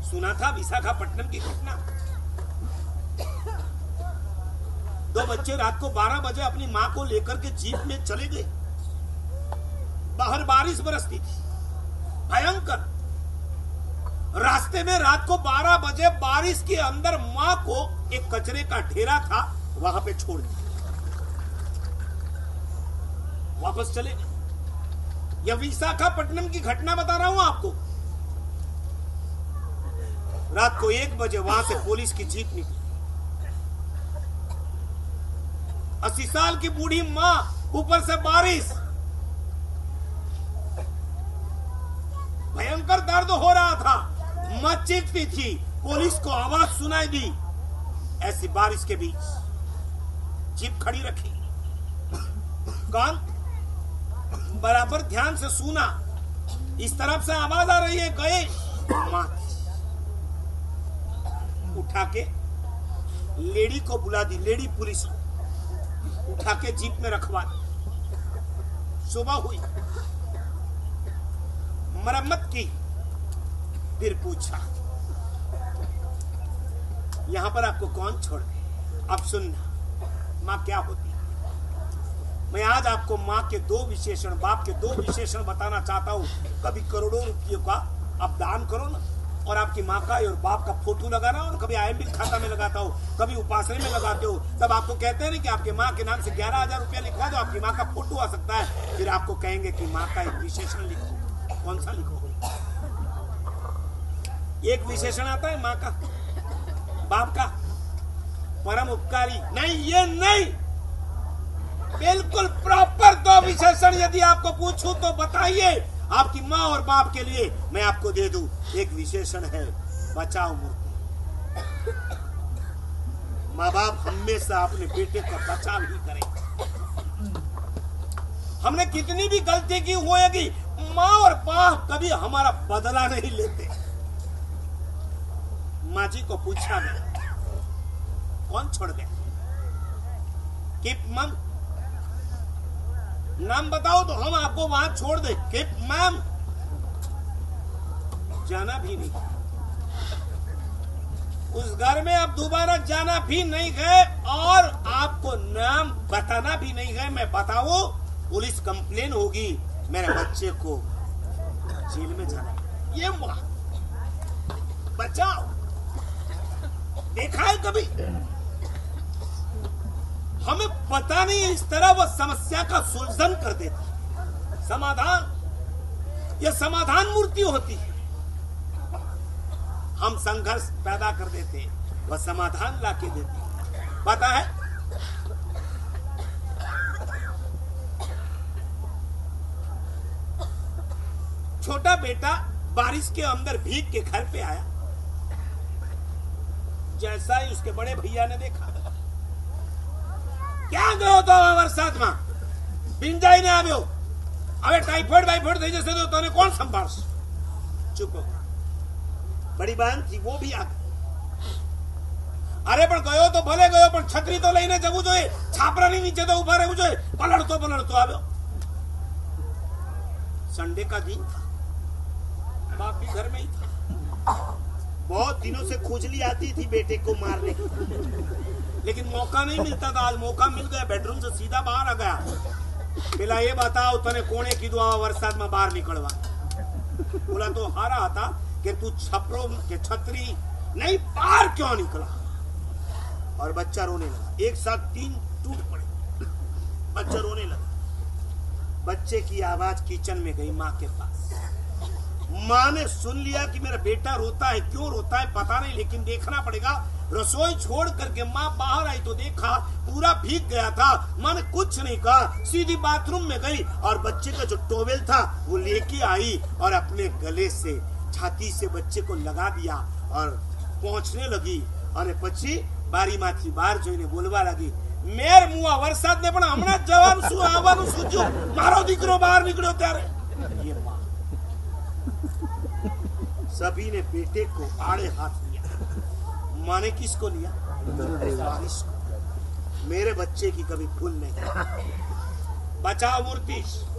सुना था विशाखापट्टनम की घटना। 2 बच्चे रात को 12 बजे अपनी मां को लेकर के जीप में चले गए। बाहर बारिश बरसती थी भयंकर। रास्ते में रात को 12 बजे बारिश के अंदर मां को एक कचरे का ढेरा था, वहां पे छोड़ दिया, वापस चले गए। यह विशाखापट्टनम की घटना बता रहा हूं आपको। रात को 1 बजे वहां से पुलिस की जीप निकली। 80 साल की बूढ़ी मां, ऊपर से बारिश, भयंकर दर्द हो रहा था, मां चीखती थी, पुलिस को आवाज सुनाई दी। ऐसी बारिश के बीच जीप खड़ी रखी, कान बराबर ध्यान से सुना। इस तरफ से आवाज आ रही है, गए। मां उठा के लेडी को बुला दी, लेडी पुलिस को उठा के जीप में रखवा दी। सुबह हुई, मरम्मत की, फिर पूछा यहां पर आपको कौन छोड़ गए? अब सुनना मां क्या होती है। मैं आज आपको मां के 2 विशेषण, बाप के 2 विशेषण बताना चाहता हूं। कभी करोड़ों रुपयों का आप दान करो ना, और आपकी माँ का और बाप का फोटो लगाना, और कभी IMB खाता में लगाता हो, कभी उपासने में लगाते हो, तब आपको कहते हैं ना कि आपके माँ के नाम से 11,000 रुपया लिखवा दो, आपकी माँ का फोटो आ सकता है। फिर आपको कहेंगे कि माँ का एक विशेषण लिखो। कौन सा लिखो? एक विशेषण आता है माँ का, बाप का, परम उपकारी। नहीं, ये नहीं, बिल्कुल प्रॉपर 2 विशेषण यदि आपको पूछूं तो बताइए। आपकी माँ और बाप के लिए मैं आपको दे दूं। एक विशेषण है बचाओ मूर्ति। माँ बाप हमेशा अपने बेटे का बचाव ही करें। हमने कितनी भी गलती की होगी, माँ और बाप कभी हमारा बदला नहीं लेते। माँ जी को पूछा मैं, कौन छोड़ गया? कीप मम, नाम बताओ तो हम आपको वहां छोड़ दे। कीप मम, जाना भी नहीं, उस घर में अब दोबारा जाना भी नहीं गए, और आपको नाम बताना भी नहीं गए। मैं बताऊं, पुलिस कंप्लेन होगी, मेरे बच्चे को जेल में जाना। ये मां बचाओ, देखा है कभी? हमें पता नहीं, इस तरह वो समस्या का सुलझन कर देती, समाधान, यह समाधान मूर्ति होती है। हम संघर्ष पैदा कर देते, वह समाधान लाके देती। पता है, छोटा बेटा बारिश के अंदर भीग के घर पे आया। जैसा ही उसके बड़े भैया ने देखा, क्या गयो तो वरसाद में बिंजाई ने આવ્યો, હવે टाइफॉइड वाइफॉइड થઈ જશે તો તને કોણ સંભાળશે? चुप हो। बड़ी बहन थी, वो भी आ गई। अरे पण गयो तो भले गयो, पण छतरी तो लईने जवू જોઈએ, छापरानी नीचे तो उभा રહેવું જોઈએ। पलड़तो આવ્યો। संडे का दिन था, बाप भी घर में ही था। बहुत दिनों से खुजली आती थी बेटे को मारने की, लेकिन मौका नहीं मिलता था। आज मौका मिल गया, बेडरूम से सीधा बाहर आ गया। पेला ये बताओ, तने कोने कीधुं आवा वरसाद में बाहर निकलवा? बोला तो हारा था कि तू छपरो के छतरी नहीं, बाहर क्यों निकला? और बच्चा रोने लगा। एक साथ 3 टूट पड़े, बच्चा रोने लगा। बच्चे की आवाज किचन में गई माँ के पास। माँ ने सुन लिया कि मेरा बेटा रोता है, क्यों रोता है पता नहीं, लेकिन देखना पड़ेगा। रसोई छोड़ करके माँ बाहर आई तो देखा पूरा भीग गया था। माँ ने कुछ नहीं कहा, सीधी बाथरूम में गई और बच्चे का जो टॉवेल था वो लेके आई और अपने गले से, छाती से बच्चे को लगा दिया और पहुंचने लगी। और પછી બારીમાંથી બહાર જોઈને બોલવા લાગી, મેર મુઆ વરસાદને પણ હમણાં જ જવાનું શું, આવવાનું શું થયું? મારો દીકરો બહાર નીકળ્યો ત્યારે। ये माँ, सभी ने बेटे को आड़े हाथ लिया। माँ ने किसको लिया? बारिश को। मेरे बच्चे की कभी भूल नहीं। बचाओ मूर्ति।